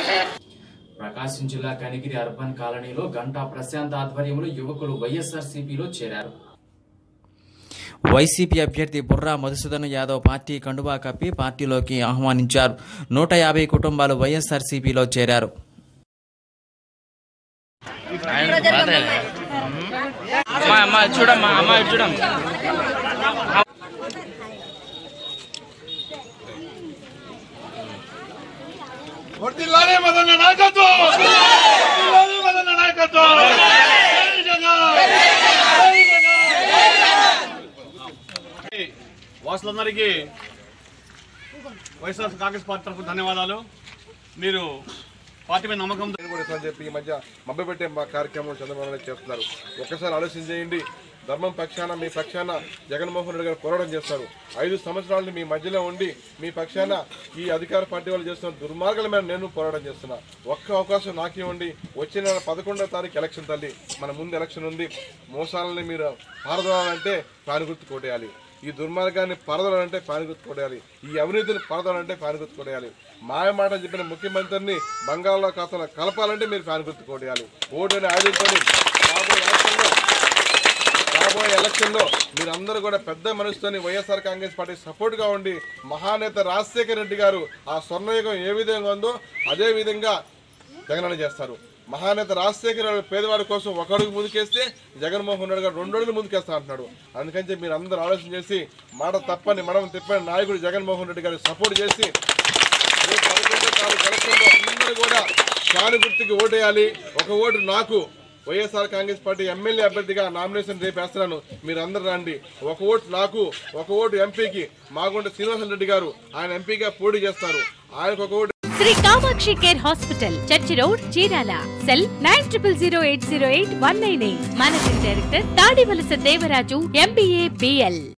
ప్రకాశం జిల్లా కనిగిరి అర్బన్ కాలనీలో గంటా ప్రశాంత్ ఆధ్వర్యంలో యువకులు వైఎస్ఆర్సీపీలో చేరారు. వైసీపీ అభ్యర్థి బుర్రా మధుసూదన్ యాదవ్ పార్టీ కండువా కప్పి పార్టీలోకి ఆహ్వానించారు. 150 కుటుంబాలు వైఎస్ఆర్సీపీలో చేరారు. వాసులందరికీ వైఎస్ఆర్ కాంగ్రెస్ పార్టీ తరఫున ధన్యవాదాలు. మీరు పార్టీ మీద నమ్మకం చెప్పి ఈ మధ్య మభ్యపెట్టే మా కార్యక్రమం చంద్రబాబు చేస్తున్నారు. ఒక్కసారి ఆలోచన చేయండి. ధర్మం పక్షాన మీ పక్షాన జగన్మోహన్ రెడ్డి గారు పోరాటం చేస్తారు. 5 సంవత్సరాలు మీ మధ్యలో ఉండి మీ పక్షాన ఈ అధికార పార్టీ వాళ్ళు చేస్తున్న దుర్మార్గాల మీద నేను పోరాటం చేస్తున్నా. ఒక్క అవకాశం నాకివ్వండి. వచ్చే నెల 11వ తారీఖు ఎలక్షన్ తల్లి, మన ముందు ఎలక్షన్ ఉంది. మోసాలని మీరు పారదోలాలంటే ఫ్యాన్ గుర్తు కొట్టేయాలి. ఈ దుర్మార్గాన్ని పరదోలాలంటే ఫ్యాన్ గుర్తు కొట్టేయాలి. ఈ అవినీతిని పరదోలాలంటే ఫ్యాన్ గుర్తు కొట్టేయాలి. మాయ మాట చెప్పిన ముఖ్యమంత్రిని బంగాళలో ఖాతాలో కలపాలంటే మీరు ఫ్యాన్ గుర్తు కొట్టేయాలి. ఓటుని ఆయుధంతో రాబోయే ఎలక్షన్లో మీరందరూ కూడా పెద్ద మనసుతోని వైఎస్ఆర్ కాంగ్రెస్ పార్టీ సపోర్ట్గా ఉండి మహానేత రాజశేఖర రెడ్డి గారు ఆ స్వర్ణయుగం ఏ విధంగా ఉందో అదే విధంగా జగనన్న చేస్తారు. మహానేత రాజశేఖర పేదవాడి కోసం 1 అడుగు ముందుకేస్తే జగన్మోహన్ రెడ్డి గారు 2 అడుగులు ముందుకేస్తా అంటున్నాడు. అందుకని మీరు అందరూ ఆలోచన చేసి మాట తప్పని మనం తిప్పని నాయకుడు జగన్మోహన్ రెడ్డి గారికి సపోర్ట్ చేసి 11వ తారీఖు ఎలక్షన్లో అందరూ కూడా ఫ్యాన్ గుర్తుకి ఓటేయాలి. 1 ఓటు నాకు వైఎస్ఆర్ కాంగ్రెస్ పార్టీ ఎమ్మెల్యే అభ్యర్థిగా నామినేషన్ రేపు వేస్తున్నాను. మీరు అందరూ రండి. 1 ఓటు నాకు, 1 ఓటు ఎంపీకి మాగుంట శ్రీనివాస రెడ్డి గారు ఆయన ఎంపీగా పోటీ చేస్తారు. ఆయనకు 1 vote. Shri Kamakshi care hospital, church road, Chirala. Cell 9008088198. Managing director Tadivalasa Devaraju, MBA, BL.